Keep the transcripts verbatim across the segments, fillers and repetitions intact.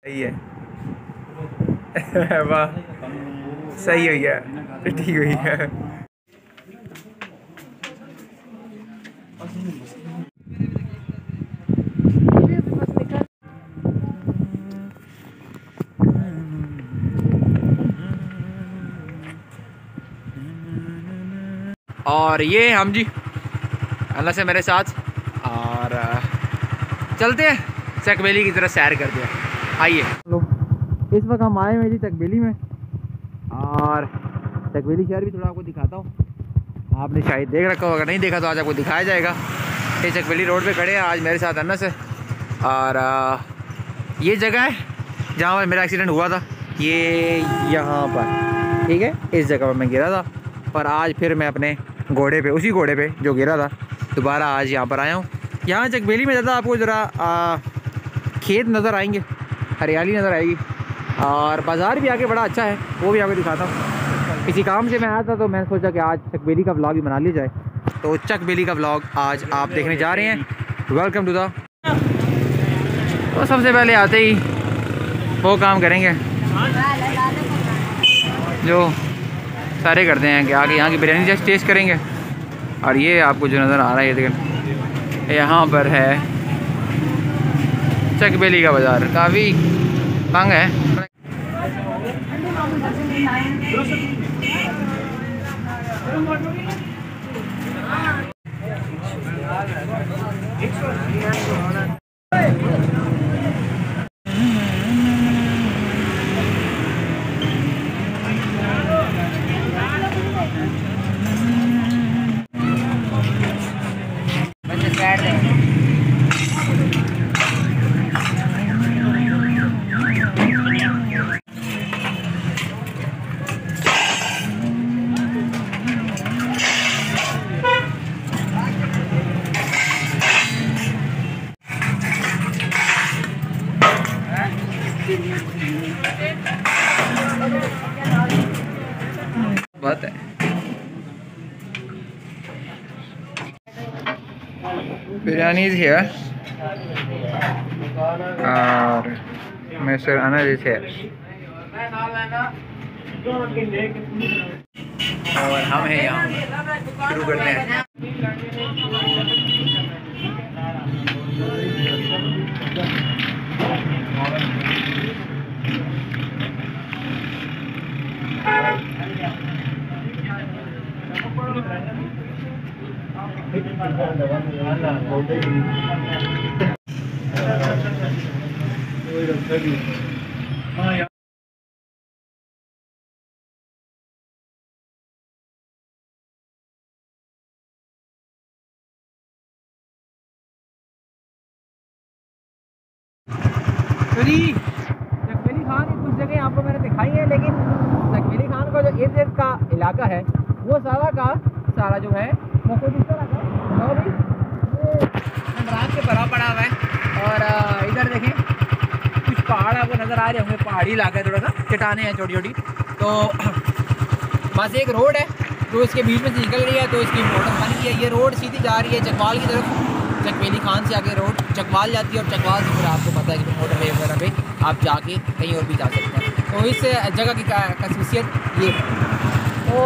सही है। वाह, सही हुई है, ठीक हुई है। और ये हम जी अल्लाह से मेरे साथ और चलते हैं चकबेली की तरफ, सैर करते हैं। आइए, इस वक्त हम आए हुए जी चकबेली में और चकबेली शहर भी थोड़ा आपको दिखाता हूँ। आपने शायद देख रखा होगा, नहीं देखा तो आज आपको दिखाया जाएगा। ये चकबेली रोड पे खड़े हैं आज मेरे साथ अनस है और ये जगह है जहाँ पर मेरा एक्सीडेंट हुआ था, ये यहाँ पर, ठीक है। इस जगह पर मैं गिरा था और आज फिर मैं अपने घोड़े पे, उसी घोड़े पे जो गिरा था, दोबारा आज यहाँ पर आया हूँ। यहाँ चकबेली में ज़्यादा आपको ज़रा खेत नज़र आएंगे, हरियाली नज़र आएगी और बाज़ार भी आगे बड़ा अच्छा है, वो भी आपको दिखाता हूँ। किसी काम से मैं आया था तो मैंने सोचा कि आज चकबेली का व्लॉग भी बना लिया जाए, तो चकबेली का व्लॉग आज आप देखने जा रहे हैं। Welcome to the. तो सबसे पहले आते ही वो काम करेंगे जो सारे करते हैं कि आगे यहाँ की बिरयानी जस्ट टेस्ट करेंगे। और ये आपको जो नज़र आ रहा है, ये देखें, यहाँ पर है चकबेली का बाज़ार, काफ़ी तंग है। बात है बिरयानी हियर और मिस्टर अनस इज हियर और हम हैं यहाँ। शुरू करते हैं। चकबेली खान की कुछ जगह आपको मैंने दिखाई है, लेकिन चकबेली खान का जो इर्द गिर्द का इलाका है वो सारा का सारा जो है वो कुछ इस तरह का भी खंडरात के भरा पड़ा हुआ है। और इधर देखें कुछ पहाड़ आपको नज़र आ रहे होंगे, पहाड़ी इलाका है, थोड़ा सा चट्टानें हैं छोटी छोटी। तो बस एक रोड है जो इसके बीच में से निकल रही है, तो इसकी मोटर बन गई है। ये रोड सीधी जा रही है चकवाल की तरफ, चकबेली खान से आगे रोड चकवाल जाती है और चकवाल से फिर आपको पता है कि मोटर वे वगैरह पे आप जाके कहीं और भी जा सकते हैं। तो इस जगह की खासियत ये है। तो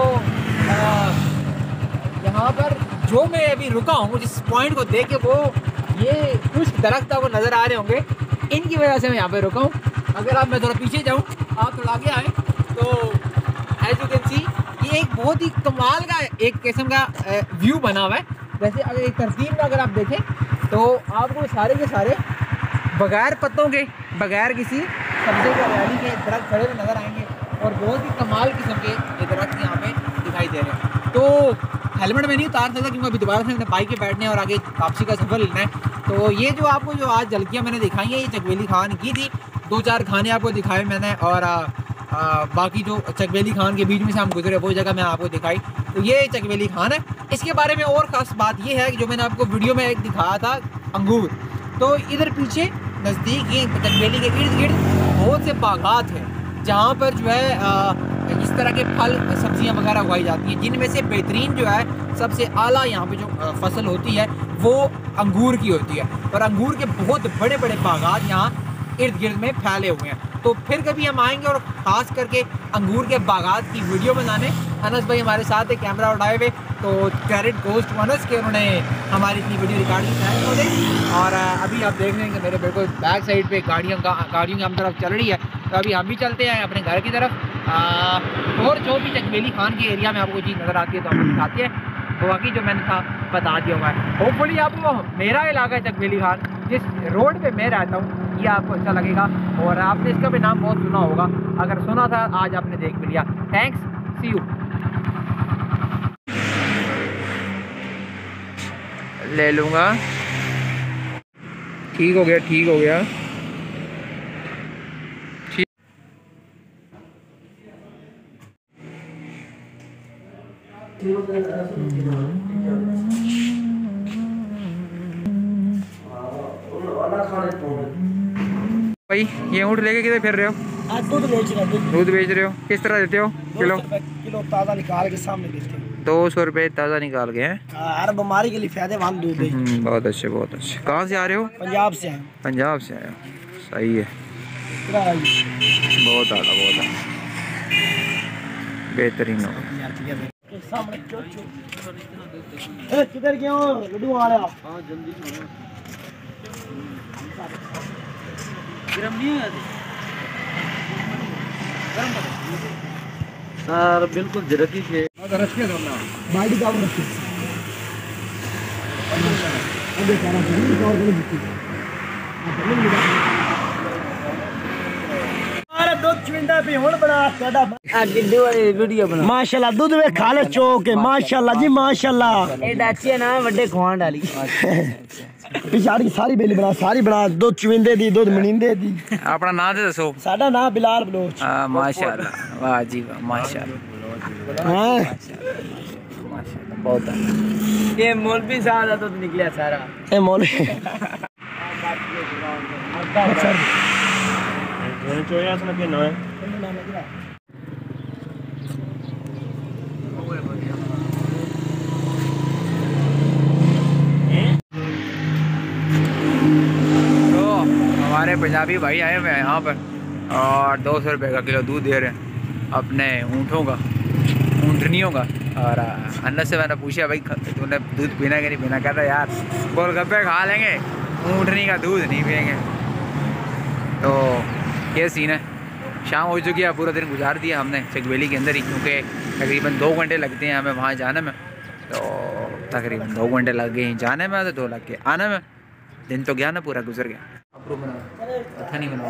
यहाँ पर जो मैं अभी रुका हूँ, जिस पॉइंट को देख के, वो ये कुछ दरख्त आपको नज़र आ रहे होंगे, इनकी वजह से मैं यहाँ पर रुका हूँ। अगर आप मैं थोड़ा पीछे जाऊँ, आप थोड़ा आगे आए, तो एज यू कैन सी ये एक बहुत ही कमाल का एक किस्म का व्यू बना हुआ है। वैसे अगर एक तरतीब में अगर आप देखें तो आपको सारे के सारे बगैर पत्तों के, बगैर किसी सब्ज़े के, हरियाली के दरख्त खड़े हुए नज़र आएंगे और बहुत ही कमाल किस्म के ये दरख्त यहाँ पे दिखाई दे रहे हैं। तो हेलमेट में नहीं उतार सकता क्योंकि अभी दोबारा से मैंने बाइक पे बैठने और आगे वापसी का सफ़र लेना है। तो ये जो आपको जो आज झलकियाँ मैंने दिखाई हैं, ये चकबेली खान की थी। दो चार खाने आपको दिखाए मैंने और आ, आ, बाकी जो चकबेली खान के बीच में से हम गुजरे वो जगह मैं आपको दिखाई। तो ये चकबेली खान है। इसके बारे में और ख़ास बात ये है कि जो मैंने आपको वीडियो में एक दिखाया था अंगूर, तो इधर पीछे नज़दीक ये चकबेली के इर्द गिर्द बहुत से बागात हैं जहाँ पर जो है आ, इस तरह के फल सब्जियाँ वगैरह उगाई जाती हैं, जिनमें से बेहतरीन जो है सबसे आला यहाँ पे जो फसल होती है वो अंगूर की होती है। और अंगूर के बहुत बड़े बड़े बागात यहाँ इर्द गिर्द में फैले हुए हैं। तो फिर कभी हम आएंगे और ख़ास करके अंगूर के बागात की वीडियो बनाने। अनस भाई हमारे साथ है कैमरा उठाए हुए, तो क्रेडिट गोस्ट टू अनस के उन्होंने हमारी इतनी वीडियो रिकॉर्डिंग कराई उन्होंने। और अभी आप देख रहे हैं कि मेरे बिल्कुल बैक साइड पे गाड़ियों का गाड़ियों की हम तरफ चल रही है। तो अभी हम भी चलते हैं अपने घर की तरफ। आ, और जो भी चकबेली खान के एरिया में आपको चीज़ नज़र आती है तो हम दिखाते हैं। तो बाकी जो मैंने था बता दिया हुआ है। होपफुली आपको मेरा इलाका चकबेली खान जिस रोड पे मैं रहता हूँ ये आपको अच्छा लगेगा, और आपने इसका भी नाम बहुत सुना होगा। अगर सुना था आज आपने देख भी लिया। Thanks, see you. ले लूँगा, ठीक हो गया, ठीक हो गया। भाई ये ऊँट लेके किधर फिर रहे हो? आज दूध बेच रहे हो। दूध बेच रहे हो, किस तरह देते हो? किलो किलो ताज़ा निकाल के सामने देते हैं। दो सौ रुपये ताज़ा निकाल के हैं। हर बीमारी के लिए फायदेमंद दूध है। बहुत अच्छे, बहुत अच्छे। कहाँ से आ रहे हो? पंजाब से हैं। पंजाब से आए हो, सही है। बहुत आला, बहुत आला, बेहतरीन हो। किधर गए हो? लड्डू आ रहा। हाँ जल्दी गरम नहीं है सर, बिल्कुल जरकी के रख के दो ना बाड़ी का रख अबे सारा जल्दी और जल्दी अरे दूध चविंदा भी हुन बना साडा आ गिड्डू वाली वीडियो बना। माशाल्लाह दूध वे खा ले चोक है। माशाल्लाह जी माशाल्लाह। ए डाची ना बड़े खवान डाली पिछाड़ी सारी बेली बना, सारी बना। दो चविंदे दी, दो मनिंदे दी। अपना नाम दे दसो। साडा नाम बिलाल बलोच। हां माशाल्लाह, वाह जी वाह, माशाल्लाह। हां माशाल्लाह, बहुत है। ये मौलवी साहब का तो निकला सारा। ए मौलवी ये चोया से के नय हमारे पंजाबी भाई आए हुए हैं यहाँ पर और दो सौ रुपये का किलो दूध दे रहे हैं अपने ऊँटों का, ऊँटनियों का। और अनस से मैंने पूछा भाई तूने दूध पीना कि नहीं पीना? कहता यार गोलगप्पे खा लेंगे, ऊँटनी का दूध नहीं पियेंगे। तो ये सीन है। शाम हो चुकी है, पूरा दिन गुजार दिया हमने चकबेली के अंदर ही, क्योंकि तकरीबन दो घंटे लगते हैं हमें वहाँ जाने में। तो तकरीबन दो घंटे लग गए जाने में, तो दो लग गए आने में। दिन तो गया ना, पूरा गुजर गया। नहीं बना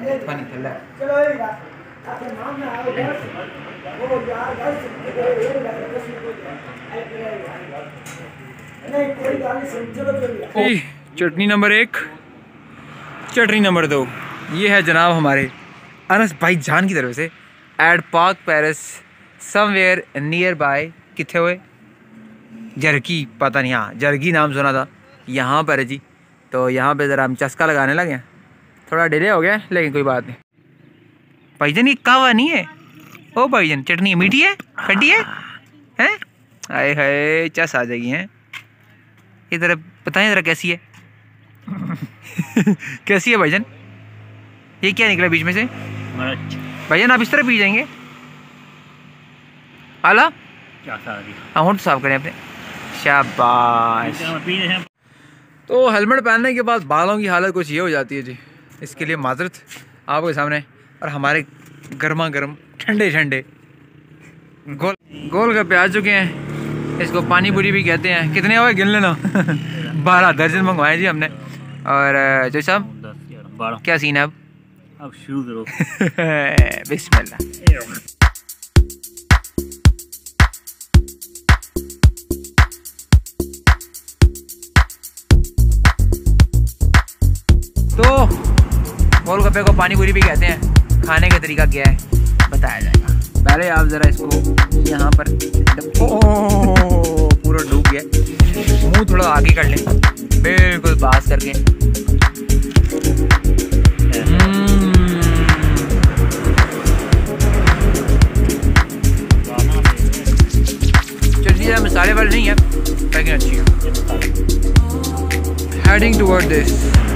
चटनी नंबर एक, चटनी नंबर दो। ये है जनाब हमारे अनस भाई जान की तरफ से at park Paris somewhere nearby. कितने हुए? जरकी, पता नहीं, हाँ जरगी नाम सुना था, यहाँ पर है जी। तो यहाँ पे ज़रा हम चस्का लगाने लगे हैं। थोड़ा डिले हो गया लेकिन कोई बात नहीं। भाईजान ये कावा नहीं है? ओ भाईजान चटनी मीठी है, खट्टी है, हैं? आए हाय चस आ जाएगी हैं। ये ज़रा बताएं ज़रा कैसी है? कैसी है भाईजान? ये क्या निकला बीच में से? भाईजान आप इस तरह पी जाएंगे? आला हाँ होंठ साफ करें अपने, शाबाश। तो हेलमेट पहनने के बाद बालों की हालत कुछ ये हो जाती है जी, इसके लिए माजरत आपके सामने। और हमारे गर्मा गर्म ठंडे ठंडे गोल गोल गप्पे आ चुके हैं, इसको पानी पूरी भी कहते हैं। कितने हुए गिन लेना? बारह दर्जन मंगवाए जी हमने। और जो साहब क्या सीन है अब? अब शुरू करो। बिस्मिल्लाह। तो गोलगप्पे को पानी पूरी भी कहते हैं। खाने का तरीका क्या है बताया जाएगा। पहले आप ज़रा इसको यहाँ पर ओह पूरा डूब गया, मुंह थोड़ा आगे कर लें बिल्कुल पास करके। चटनी ज़्यादा मसाले वाली नहीं है लेकिन अच्छी है। Heading toward this